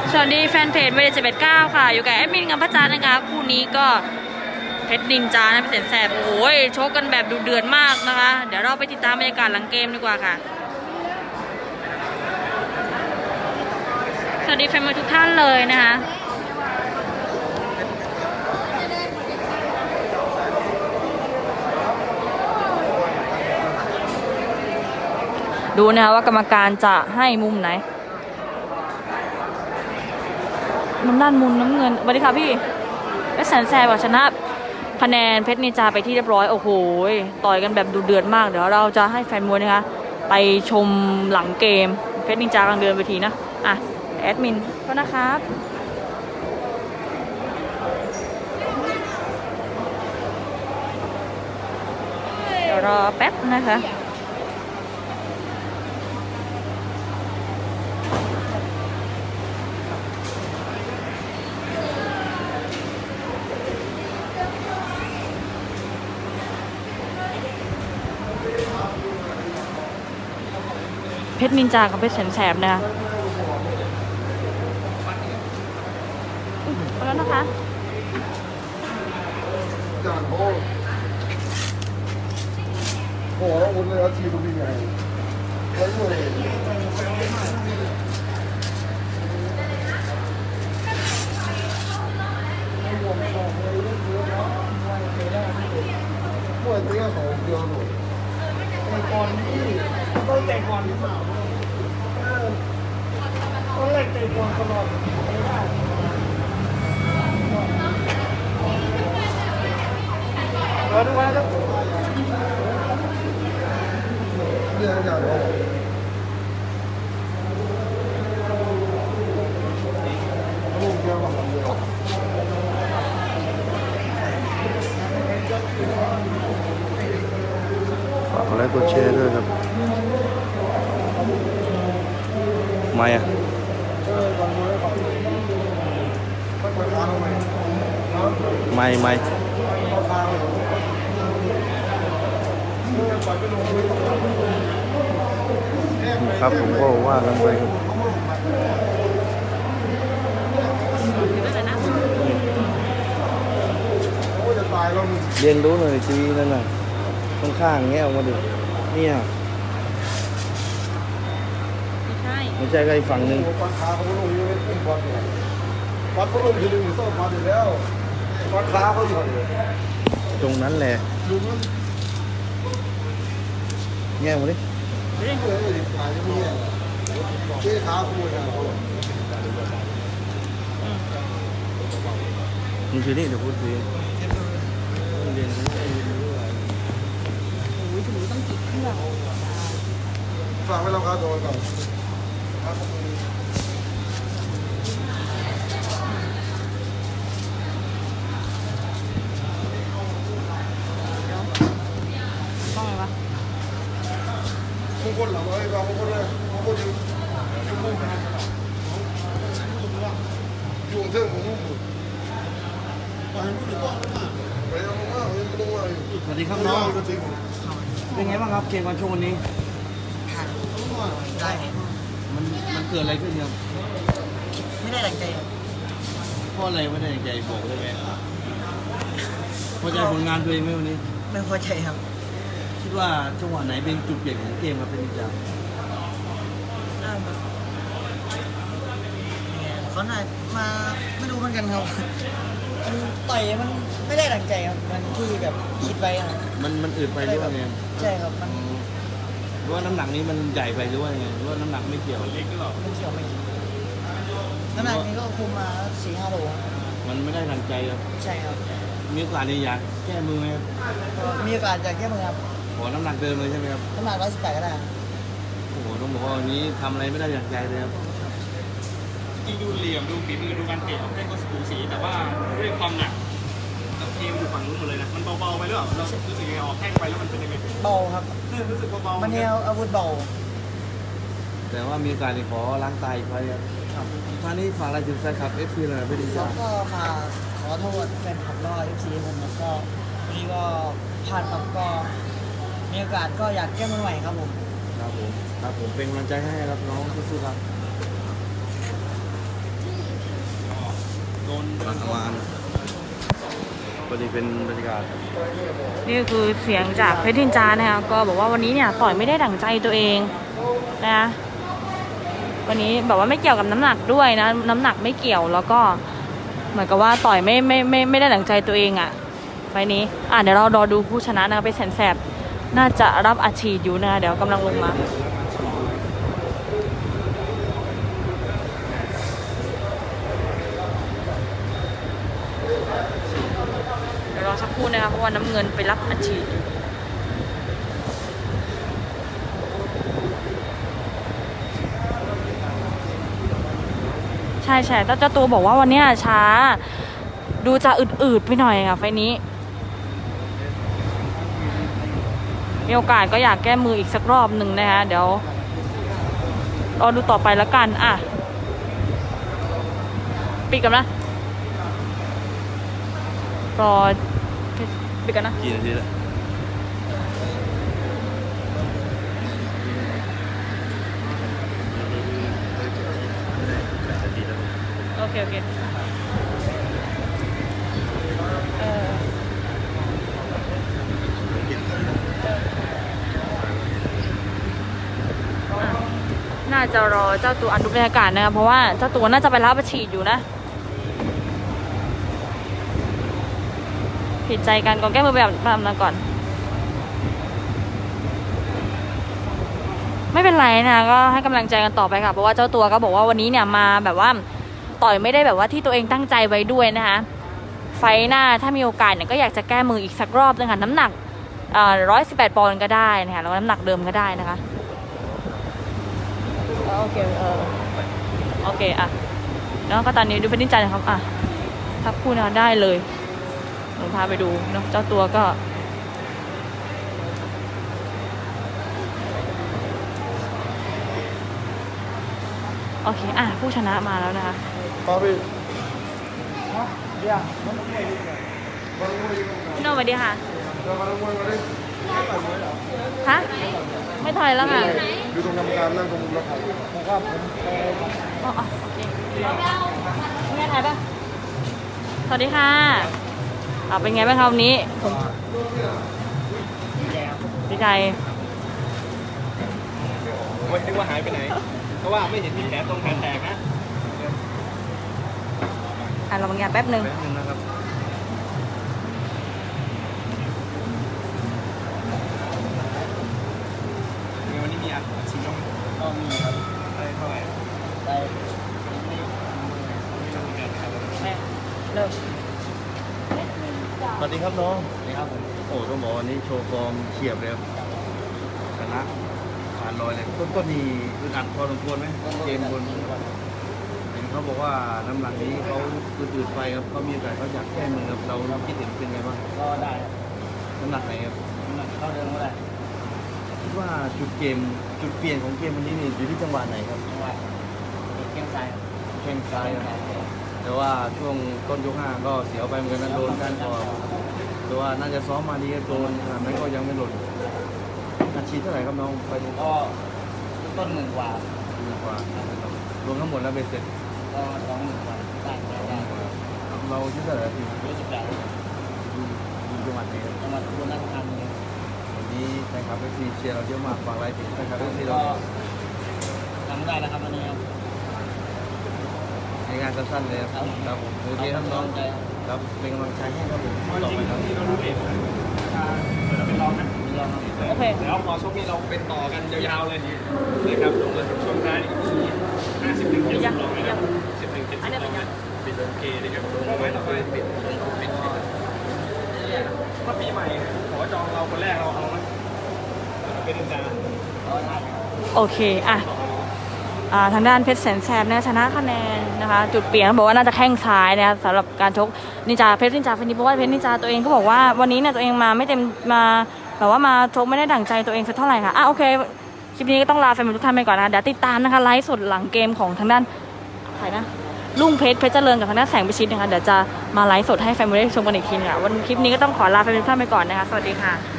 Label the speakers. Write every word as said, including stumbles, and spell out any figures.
Speaker 1: สวัสดีแฟนเพจเวเดเจ็ดแปดเก้าค่ะอยู่กับแอดมินกับพระจันทร์นะคะคู่นี้ก็เพชรนินจานะเป็นแสบโอ้ยโชกกันแบบดูเดือดมากนะคะเดี๋ยวเราไปติดตามบรรยากาศหลังเกมดีกว่าค่ะสวัสดีแฟนมวยทุกท่านเลยนะคะดูนะคะว่ากรรมการจะให้มุมไหนมุมด้านมุมน้ำเงินสวัสดีค่ะพี่เพชรแสนแสบชนะคะแนนเพชรนินจาไปที่เรียบร้อยโอ้โหต่อยกันแบบดูเดือดมากเดี๋ยวเราจะให้แฟนมวยนะคะไปชมหลังเกมเพชรนินจากำลังเดินไปทีนะอ่ะแอดมินก็นะครับเดี๋ยวรอแป๊บนะคะเพชรนินจากับเพชรแสนแสบนะคะไปแล้วนะคะโอ้โหวันนี้อาชีพเป็นไงแล้วเลยมวยเตี้ยของเดียวหนูแต่ก่อนที่ต้องแต่ก่อนหรือเปล่าต้องเล่นแต่ก่อนตลอดไม่ได้รอดูไว้ครับเรื่องอย่างไรลูกเดียวกับผมเดียวฝากกดไลค์กดแชร์ด้วยครับไม่อะไม่ไม่ครับผมก็ว่ากันไปเรียนรู้หน่อยทีนั่นน่ะข้างๆเงี้ยออกมาดิเนี่ยไม่ใช่ไม่ใช่ก็อีกฝั่งหนึ่งวัดขาเขาลงอยู่ในวัดวัดเขาลงอยู่ในโซ่วัดอยู่แล้ววัดขาเขาอยู่ตรงนั้นแหละแง่หมดดิเฮ้ยเฮ้ยขาจะมีเจ๊ขาคู่กันมึงคือนี่เดี๋ยวพูดคุยเรียนรู้โอ้ยถึงต้องกี่เครื่องฟังไม่ต้องการโดนก่อนต้องไงวะมงคลเหรอไอ้บางมงคลเลยมงคลอยู่อยู่มุมนะอยู่เส้นของมุมไปมุมอยู่ก่อนไปเอามาเอาไม่ต้องว่าสวัสดีครับน้องเป็นไงบ้างครับเกมวันช่วงวันนี้ได้มันมันเกิดอะไรขึ้นครับไม่ได้ดังใจเพราะอะไรไม่ได้ดังใจบอกได้ไหมพอใจผลงานตัวเองไหมวันนี้ไม่พอใจครับคิดว่าจังหวะไหนเป็นจุดเปลี่ยนของเกมครับเป็นนินจาเขาหน่อยมาไม่รู้เหมือนกันครับมันต่อยมันไม่ได้ดังใจครับมันที่แบบคิดไปอ่ะมันมันอืดไปหรือว่าไงใช่ครับมันหรือว่าน้ำหนักนี้มันใหญ่ไปหรือว่าไงหรือว่าน้ำหนักไม่เกี่ยวเล็กหรือเปล่าไม่เกี่ยวไม่เกี่ยวน้ำหนักนี้ก็คุมมาสี่ห้าโลมันไม่ได้ดังใจครับใช่ครับมีโอกาสในอยากแก้มือไหมครับมีโอกาสอยากแก้มือครับขอน้ำหนักเดิมเลยใช่ไหมครับน้ำหนักร้อยสิบแปดก็ได้โอ้โหต้องบอกว่าวันนี้ทำอะไรไม่ได้อย่างใจเลยครับจริงดูเหลี่ยมดูฝีมือดูการเตะออกได้ก็สูสีแต่ว่าด้วยความหนักเกมอยู่ฝั่งนู้นหมดเลยนะมันเบาๆไปหรือเปล่าเรารู้สึกยังไงออกแข้งไปแล้วมันเป็นยังไงเบาครับรู้สึกเบาๆมันแนวอาวุธเบาแต่ว่ามีการขอล้างตายไปครับท่านี้ฝากอะไรถึงแฟนคลับเอฟซีเลยไม่ดีจ้าก็ฝากขอโทษแฟนคลับก็เอฟซีผมแล้วก็วันนี้ก็พลาดครับก็มีโอกาสก็อยากแก้มือใหม่ครับผมครับผมครับผมเป็นกำลังใจให้ครับน้องสู้ๆครับ
Speaker 2: มาทำงานก็นี่เป็นบรรยากาศ
Speaker 3: นี่คือเสียงจากเพชรนินจานะคะก็บอกว่าวันนี้เนี่ยต่อยไม่ได้ดั่งใจตัวเองนะวันนี้แบบว่าไม่เกี่ยวกับน้ำหนักด้วยนะน้ำหนักไม่เกี่ยวแล้วก็เหมือนกับว่าต่อยไม่ไม่ไม่ไม่ได้ดั่งใจตัวเองอ่ะไฟนี้อ่ะเดี๋ยวเรารอดูผู้ชนะนะคะไปแสนแสบน่าจะรับอัดฉีดอยู่นะเดี๋ยวกำลังลงมาเดี๋ยวรอสักครู่นะคะเพราะว่าน้ำเงินไปรับอัดฉีดใช่ใช่แต่เจ้าตัวบอกว่าวันนี้ช้าดูจะอืดๆไปหน่อยค่ะไฟนี้มีโอกาสก็อยากแก้มืออีกสักรอบหนึ่งนะคะเดี๋ยวรอดูต่อไปแล้วกันอ่ะปิดกันนะรอปิดกันนะ
Speaker 2: กี่นาทีแล้ว
Speaker 3: โอเคโอเคเออน่าจะรอเจ้าตัวอันดูบรรยากาศนะครับเพราะว่าเจ้าตัวน่าจะไปรับฉีดอยู่นะผิดใจกันก่อนแก้มือแบบทำมาก่อนไม่เป็นไรนะก็ให้กำลังใจกันต่อไปค่ะเพราะว่าเจ้าตัวก็บอกว่าวันนี้เนี่ยมาแบบว่าต่อยไม่ได้แบบว่าที่ตัวเองตั้งใจไว้ด้วยนะคะไฟหน้าถ้ามีโอกาสเนี่ยก็อยากจะแก้มืออีกสักรอบนึงค่ะน้ำหนักร้อยสิบแปดปอนด์ก็ได้นะคะแล้วน้ำหนักเดิมก็ได้นะคะโอเคเออโอเคอ่ะแล้วก็ตอนนี้ดูเป็นนิจใจนะครับอ่ะทักคู่นะได้เลยหนูพาไปดูเนาะเจ้าตัวก็โอเคอ่ะผู้ชนะมาแล้วนะคะพี่โนสวัสดีค่ะฮะไม่ถอยแล้วค่ะ
Speaker 2: ดูตรงกรรมการนั่งตรงรถไฟ
Speaker 3: ครับอ๋อโอเคเป็นไงถ่ายป่ะสวัสดีค่ะอ่าเป็นไงบ้างครับวันนี้ผมดีใจ
Speaker 2: ไม่คิดว่าหายไปไหนเพราะว่าไม่เห็นมีแผลตรงแขนแตกนะ
Speaker 3: อ่ะเราบางอย่างแป๊บนึง
Speaker 2: แป๊บนึงนะครับวันนี้มีอัดฉีดก็มีครับได้เท่าไหร่ได้
Speaker 3: เลิก
Speaker 2: สวัสดีครับน้องนี่ครับผมโอ้ต้องบอกวันนี้โชว์ฟอร์มเฉียบเลยชนะผ่านลอยเลยต้นต้นนี่อึดอัดพอสมควรไหมเกมบนเห็นเขาบอกว่าน้ำหนักนี้เขาอืดๆไปครับเขามีโอกาสเขาอยากแก้มือครับเราคิดเห็นเป็นไงบ้าง
Speaker 1: ก็ได้
Speaker 2: น้ำหนักไหนครับ
Speaker 1: น้ำหนักเท่าเดิมก็ได้
Speaker 2: คิดว่าจุดเกมจุดเปลี่ยนของเกมวันนี้นี่อยู่ที่จังหวะไหนครับ
Speaker 1: จังหวะแข้งซ้าย
Speaker 2: แข้งซ้ายแต่ว่าช่วงต้นยกห้าก็เสียวไปเหมือนกันนะโดนกันพอแต่ว่าน่าจะซ้อมมาดีโดนขนาดนั้นก็ยังไม่หล่นอาชีพเท่าไหร่ครับน้องไป
Speaker 1: ก็ต้นหมื่นกว่า
Speaker 2: หมื่นกว่ารวมทั้งหมดแล้วเป็นเสร็จ
Speaker 1: ก็สองหมื่นกว่าได้ได้
Speaker 2: เราชื่ออะไรที
Speaker 1: ยี่สิบแปด
Speaker 2: อยู่จังหวัดไหน
Speaker 1: จังหวัดอุบลราชธานี
Speaker 2: วันนี้แฟนคลับเอฟซีเชียร์เราเยอะมากฝากอะไรถึงแฟนคลับเอฟซีเรา
Speaker 1: ทำได้แล้วครับวันนี้
Speaker 2: ในงานสั้นๆเลยครับครับผมโอเคครับน้องครับเป็นกำลังใจให้ครับผมต่อไปครับที่เราดูเองเราเป็นรองนะ
Speaker 3: โอเค
Speaker 2: แล้วพอชกนี้เราเป็นต่อกันยาวๆเลยนะครับลงมาถึงช่วงท้ายนี่ห้าสิบถึงเจ็ดสิบลองนะครับสิบถึงเจ็ดสิบลองนะปิดโอเคนะครับลงไว้ต่อไปปิดปิดถ้าปีใหม่ขอจองเราคนแรกเราเอาไหมเป็นจา
Speaker 3: โอเคอ่ะทางด้านเพชรแสนแสบเนี่ยชนะคะแนนนะคะจุดเปลี่ยนบอกว่าน่าจะแข้งซ้ายนะคะสำหรับการชกนินจาเพชรนินจาฟินิเพราะว่าเพชรนินจาตัวเองก็บอกว่าวันนี้เนี่ยตัวเองมาไม่เต็มมาแบบว่ามาชกไม่ได้ดั่งใจตัวเองสักเท่าไหร่ค่ะอ่ะโอเคคลิปนี้ก็ต้องลาแฟนๆทุกท่านไปก่อนนะเดี๋ยวติดตามนะคะไลฟ์สดหลังเกมของทางด้านใครนะลุงเพชรเพชรเจริญกับทางด้านแสงพิชิตนะคะเดี๋ยวจะมาไลฟ์สดให้แฟนๆได้ชมกันอีกทีค่ะวันคลิปนี้ก็ต้องขอลาแฟนๆทุกท่านไปก่อนนะคะสวัสดีค่ะ